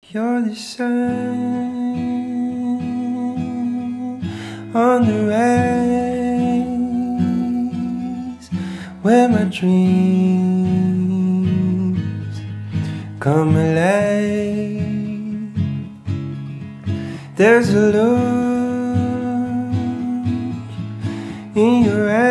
You're the sun on the rays where my dreams come alive. There's a look in your eyes